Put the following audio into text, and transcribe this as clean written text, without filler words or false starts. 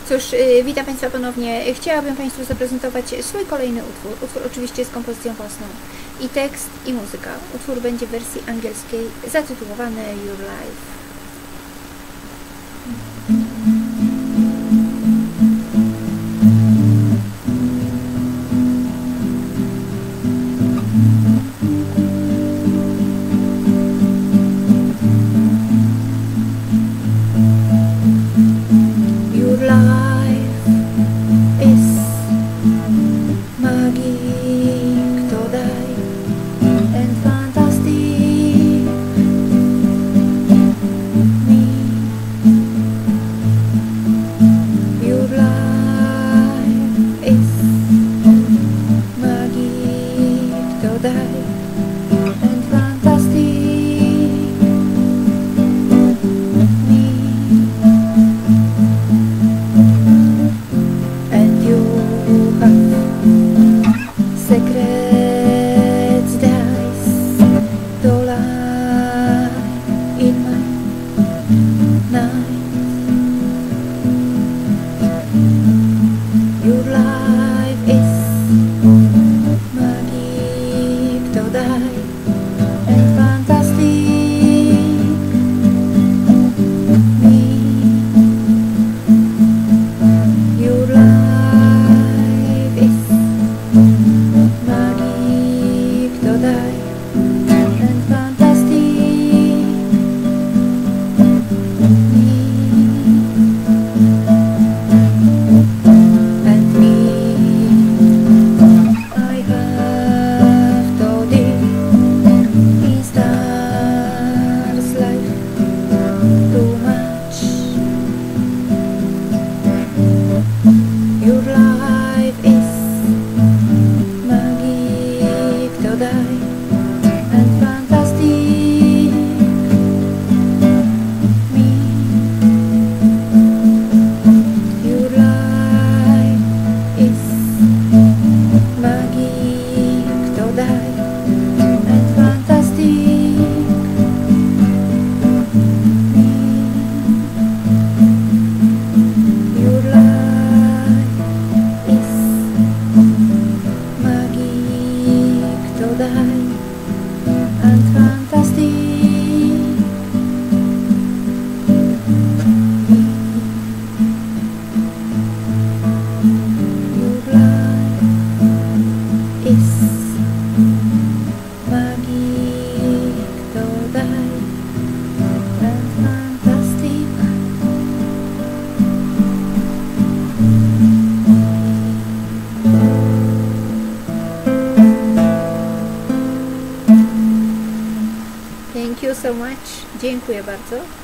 Cóż, witam Państwa ponownie. Chciałabym Państwu zaprezentować swój kolejny utwór. Utwór oczywiście z kompozycją własną. I tekst, i muzyka. Utwór będzie w wersji angielskiej, zatytułowany Your Life. Thank you so much. Dziękuję bardzo.